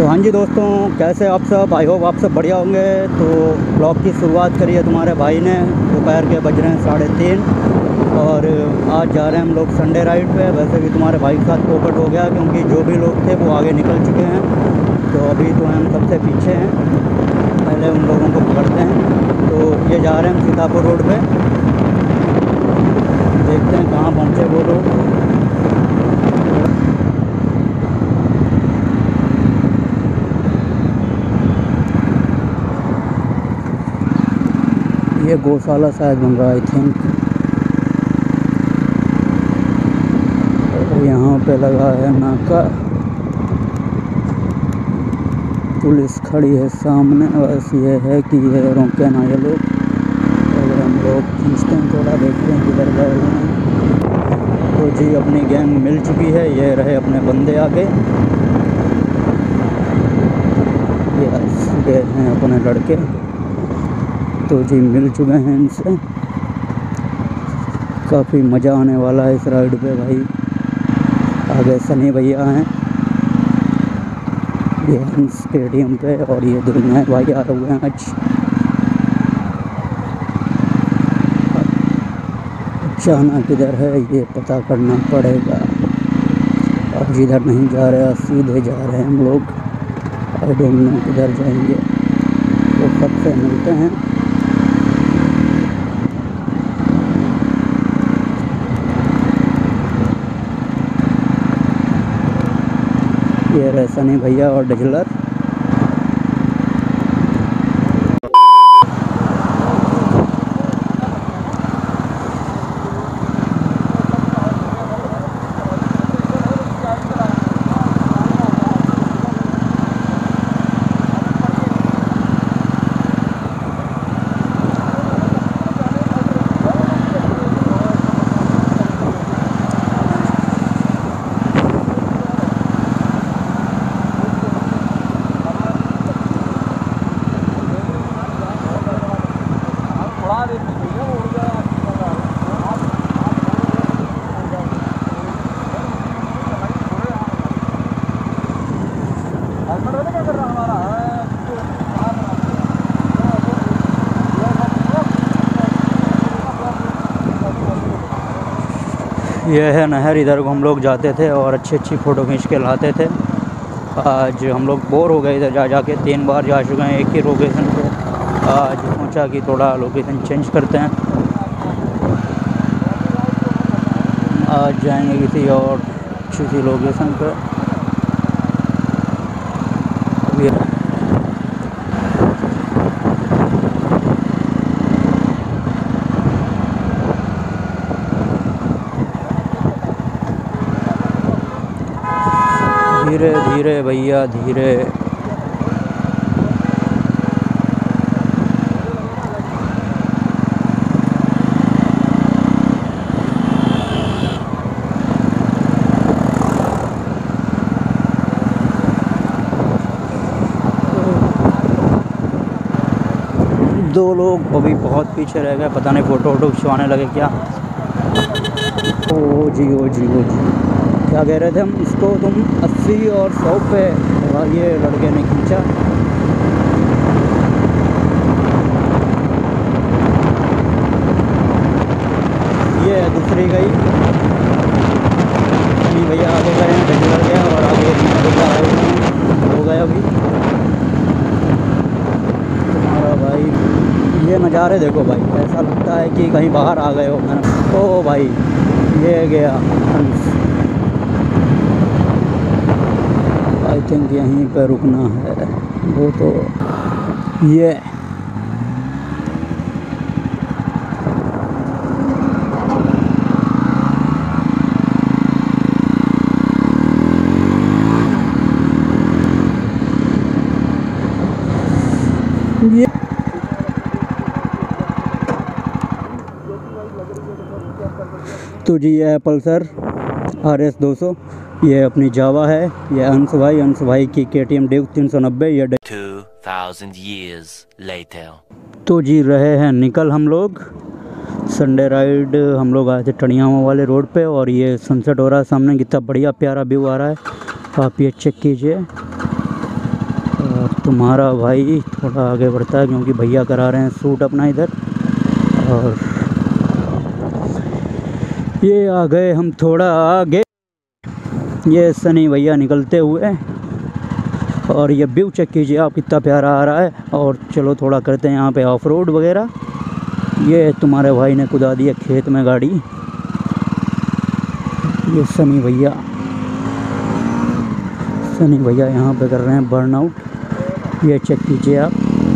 हाँ जी दोस्तों, कैसे आप सब? आई होप आप सब बढ़िया होंगे। तो ब्लॉग की शुरुआत करी है तुम्हारे भाई ने। दोपहर के बज रहे हैं 3:30 और आज जा रहे हैं हम लोग संडे राइड पे। वैसे भी तुम्हारे भाई के साथ पोपट हो गया, क्योंकि जो भी लोग थे वो आगे निकल चुके हैं। तो अभी तो हम सबसे पीछे हैं, पहले उन लोगों को पकड़ते हैं। तो ये जा रहे हैं हम सीतापुर रोड पे, देखते हैं कहाँ पहुँचे वो लोग। ये गौशाला शायद बन रहा है, आई थिंक। और यहाँ पे लगा है नाका, पुलिस खड़ी है सामने। बस ये है कि ये रोके ना ये लोग। अगर हम लोग खींचते हैं थोड़ा, देखते हैं किधर गए हुए हैं। तो जी अपनी गैंग मिल चुकी है, ये रहे अपने बंदे आगे। ये हैं अपने लड़के। तो जी मिल चुके हैं इनसे। काफ़ी मज़ा आने वाला है इस राइड पे भाई। आगे सनी भैया हैं, ये स्टेडियम पे, और ये दुनिया भाई आ रहे हुए हैं आज। जाना किधर है ये पता करना पड़ेगा। अब जिधर नहीं जा रहे, सीधे जा रहे हैं हम लोग। आई डोंट नो किधर जाएंगे। तो कब से मिलते हैं। ये रहे सनी भैया और डजलर। ये है नहर, इधर को हम लोग जाते थे और अच्छी फ़ोटो खींच के लाते थे। आज हम लोग बोर हो गए इधर जाके, 3 बार जा चुके हैं एक ही लोकेशन पे। आज सोचा कि थोड़ा लोकेशन चेंज करते हैं। आज जाएंगे किसी और अच्छी सी लोकेशन पे। धीरे धीरे भैया धीरे। दो लोग अभी बहुत पीछे रह गए, पता नहीं फ़ोटो वोटो खिंचवाने लगे क्या। ओ जी ओ जी ओ जी, क्या कह रहे थे हम इसको? तुम 80 और 100 पे। ये लड़के ने खींचा। ये दूसरी गई। सनी भैया आगे गए हैं, डजलर गया, और आगे हो गया अभी तुम्हारा भाई। ये नज़ारे देखो भाई, ऐसा लगता है कि कहीं बाहर आ गए हो। ओ भाई ये गया हंस। आई थिंक यहीं पर रुकना है वो। तो ये तो जी ये है पल्सर RS 200। ये अपनी जावा है। ये अंश भाई की KTM ड्यूक 390। ये 2000 years later। तो जी रहे हैं निकल हम लोग। संडे राइड हम लोग आए थे टणियामा वाले रोड पे, और ये सनसेट हो रहा है सामने। कितना बढ़िया प्यारा व्यू आ रहा है, आप ये चेक कीजिए। और तुम्हारा भाई थोड़ा आगे बढ़ता है क्योंकि भैया करा रहे हैं शूट अपना इधर। और ये आ गए हम थोड़ा आगे, ये सनी भैया निकलते हुए। और ये व्यू चेक कीजिए आप, कितना प्यारा आ रहा है। और चलो थोड़ा करते हैं यहाँ पे ऑफ रोड वगैरह। ये तुम्हारे भाई ने कुदा दिया खेत में गाड़ी, ये सनी भैया यहाँ पे कर रहे हैं बर्नआउट। ये चेक कीजिए आप,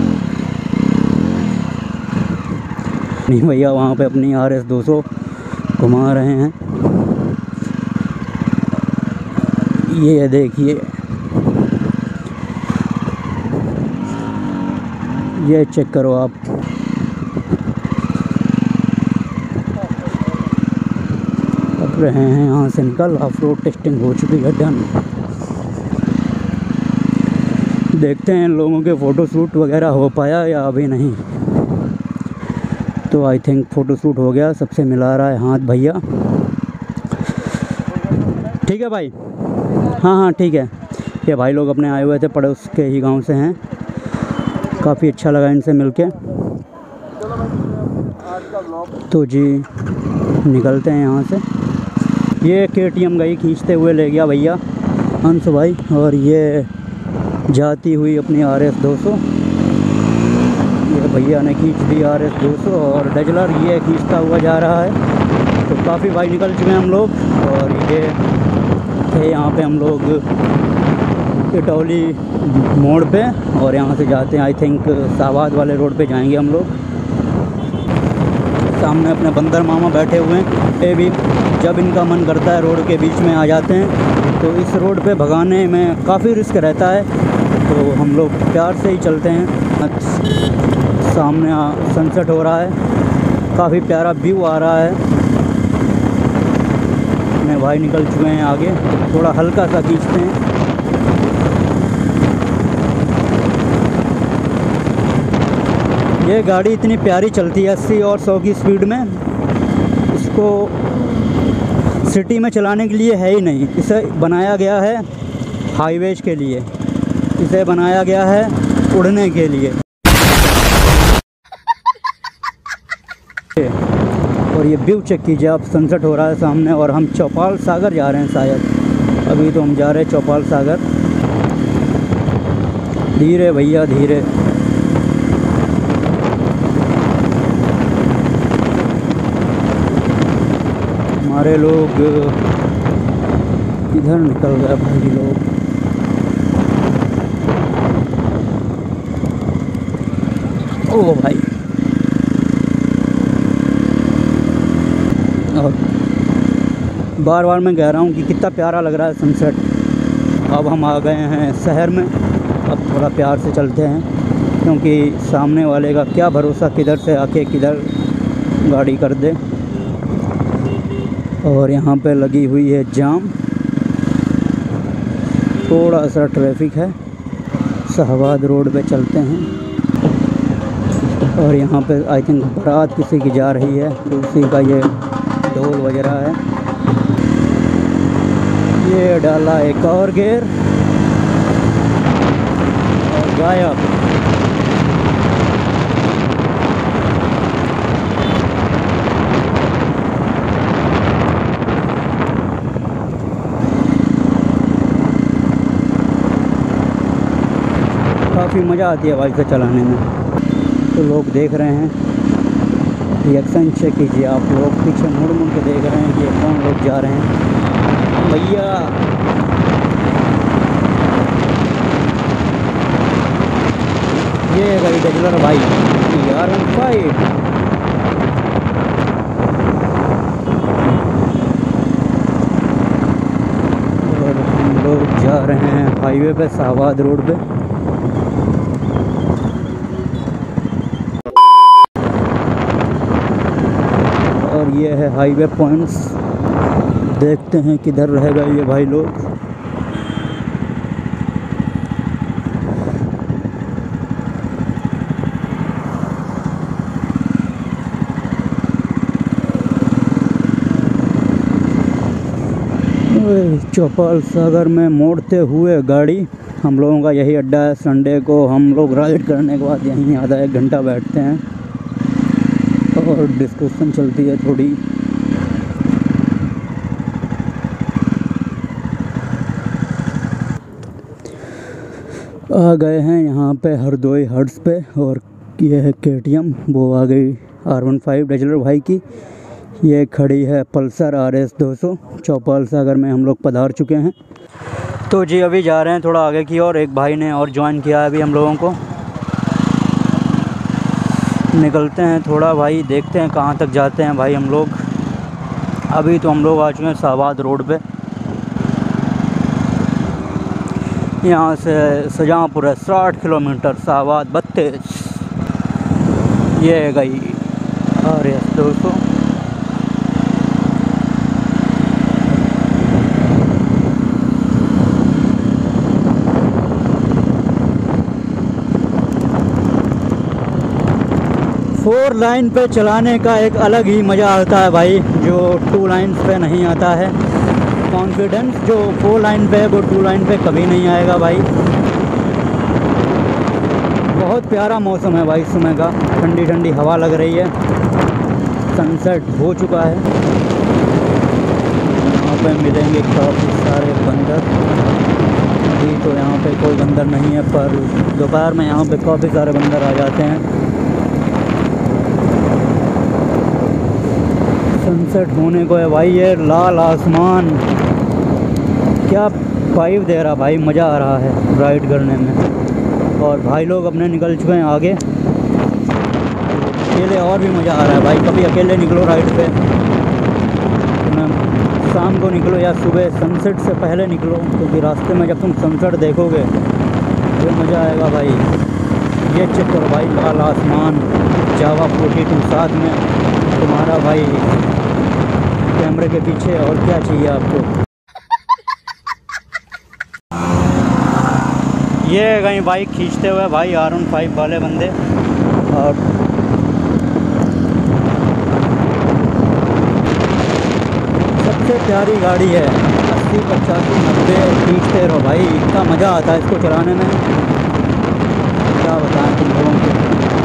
सनी भैया वहाँ पे अपनी RS 200 घुमा रहे हैं। ये देखिए, ये चेक करो आप, अब रहे हैं यहाँ से निकल। ऑफ रोड टेस्टिंग हो चुकी है, डन। देखते हैं इन लोगों के फ़ोटो शूट वगैरह हो पाया या अभी नहीं। तो आई थिंक फ़ोटो शूट हो गया, सबसे मिला रहा है हाथ भैया। ठीक है भाई, हाँ ठीक है। ये भाई लोग अपने आए हुए थे, पड़ोस के ही गांव से हैं। काफ़ी अच्छा लगा इनसे मिलके। तो जी निकलते हैं यहाँ से। ये KTM गई खींचते हुए ले गया भैया हंस भाई। और ये जाती हुई अपनी RS 200, ये भैया ने खींच दी RS 200। और डजलर ये खींचता हुआ जा रहा है। तो काफ़ी भाई निकल चुके हैं हम लोग। और ये थे यहाँ पे हम लोग इटौली मोड़ पे, और यहाँ से जाते हैं आई थिंक शाहबाद वाले रोड पे जाएंगे हम लोग। सामने अपने बंदर मामा बैठे हुए हैं। ये भी जब इनका मन करता है रोड के बीच में आ जाते हैं। तो इस रोड पे भगाने में काफ़ी रिस्क रहता है, तो हम लोग प्यार से ही चलते हैं। सामने सनसेट हो रहा है, काफ़ी प्यारा व्यू आ रहा है। अपने भाई निकल चुके हैं आगे, थोड़ा हल्का सा खींचते हैं। ये गाड़ी इतनी प्यारी चलती है 80 और 100 की स्पीड में। इसको सिटी में चलाने के लिए है ही नहीं, इसे बनाया गया है हाईवेज के लिए, इसे बनाया गया है उड़ने के लिए। और ये व्यू चेक कीजिए आप, सनसेट हो रहा है सामने। और हम चौपाल सागर जा रहे हैं शायद, अभी तो हम जा रहे हैं चौपाल सागर। धीरे भैया धीरे। हमारे लोग इधर निकल गए भाई लोग। ओ भाई, और बार बार मैं कह रहा हूँ कि कितना प्यारा लग रहा है सनसेट। अब हम आ गए हैं शहर में, अब थोड़ा प्यार से चलते हैं क्योंकि सामने वाले का क्या भरोसा किधर से आके किधर गाड़ी कर दे। और यहाँ पे लगी हुई है जाम, थोड़ा सा ट्रैफिक है। शाहबाद रोड पे चलते हैं। और यहाँ पे आई थिंक बारात किसी की जा रही है, तो उसी का ये ढोल वगैरह है। ये डाला एक और गेयर और गायब। काफ़ी मज़ा आती है बाइक से चलाने में। तो लोग देख रहे हैं, रिएक्शन चेक कीजिए आप। लोग पीछे मुड़ मुड़ के देख रहे हैं कि कौन लोग जा रहे हैं। भैया ये गई डजलर भाई TR15। और हम लोग जा रहे हैं हाईवे पे, शाहबाद रोड पे। और ये है हाईवे पॉइंट्स, देखते हैं किधर रहेगा ये भाई लोग। चौपाल सागर में मोड़ते हुए गाड़ी हम लोगों का यही अड्डा है। संडे को हम लोग राइड करने के बाद यहीं आधा 1 घंटा बैठते हैं और डिस्कशन चलती है थोड़ी। आ गए हैं यहाँ पे हरदोई हट्स पे, और ये है KTM, वो आ गई R15 डजलर भाई की। ये खड़ी है पल्सर RS 200 चौपाल सागर में हम लोग पधार चुके हैं। तो जी अभी जा रहे हैं थोड़ा आगे की ओर। एक भाई ने और ज्वाइन किया है अभी हम लोगों को। निकलते हैं थोड़ा भाई, देखते हैं कहाँ तक जाते हैं भाई हम लोग। अभी तो हम लोग आ चुके हैं शाहबाद रोड पे। यहाँ से शाहजहाँपुर है 60 किलोमीटर, शाहबाद 32। ये गई RS 200। फोर लाइन पे चलाने का एक अलग ही मज़ा आता है भाई, जो 2 लाइन्स पे नहीं आता है। कॉन्फिडेंस जो 4 लाइन पे है वो 2 लाइन पे कभी नहीं आएगा भाई। बहुत प्यारा मौसम है भाई, समय का ठंडी ठंडी हवा लग रही है। सनसेट हो चुका है। यहाँ पे मिलेंगे काफ़ी सारे बंदर। अभी तो यहाँ पे कोई बंदर नहीं है, पर दोपहर में यहाँ पे काफ़ी सारे बंदर आ जाते हैं। सनसेट होने को है भाई। ये लाल आसमान क्या वाइब दे रहा भाई, मज़ा आ रहा है राइड करने में। और भाई लोग अपने निकल चुके हैं आगे। अकेले और भी मज़ा आ रहा है भाई। कभी अकेले निकलो राइड पे, तो शाम को निकलो या सुबह सनसेट से पहले निकलो, क्योंकि रास्ते में जब तुम सनसेट देखोगे तो मज़ा आएगा भाई। ये चेक करो भाई, लाल आसमान, जावा 42 साथ में तुम्हारा भाई कैमरे के पीछे। और क्या चाहिए आपको। ये कहीं बाइक खींचते हुए भाई R15 वाले बंदे। और सबसे प्यारी गाड़ी है, 80 85 90 खींचते रहो भाई। इतना मज़ा आता है इसको चलाने में, क्या बताएं तुम लोगों को।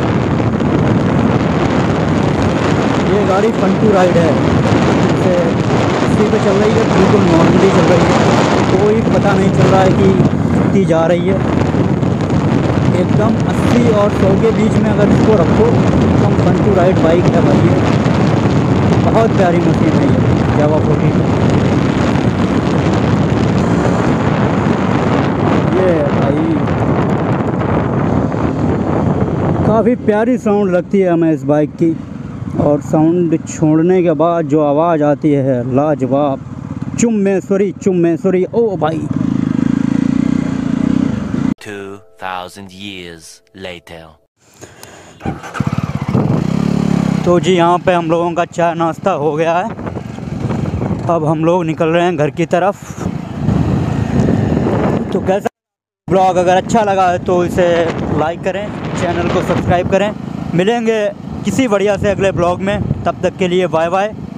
ये गाड़ी फन टू राइड है, जैसे इसी पे चल रही है, बिल्कुल नॉर्मली चल रही है। कोई पता नहीं चल रहा है कि कितनी जा रही है। एकदम 80 और 100 के बीच में अगर इसको रखो, एकदम फन टू राइड बाइक है भाई। ये बहुत प्यारी मशीन है ये जावा 42। ये भाई काफ़ी प्यारी साउंड लगती है हमें इस बाइक की। और साउंड छोड़ने के बाद जो आवाज़ आती है लाजवाब। चुम्मेश्वरी ओ भाई। 2000 years later. तो जी यहाँ पे हम लोगों का चाय नाश्ता हो गया है। अब हम लोग निकल रहे हैं घर की तरफ। तो कैसा ब्लॉग अगर अच्छा लगा है तो इसे लाइक करें, चैनल को सब्सक्राइब करें। मिलेंगे किसी बढ़िया से अगले ब्लॉग में, तब तक के लिए बाय बाय।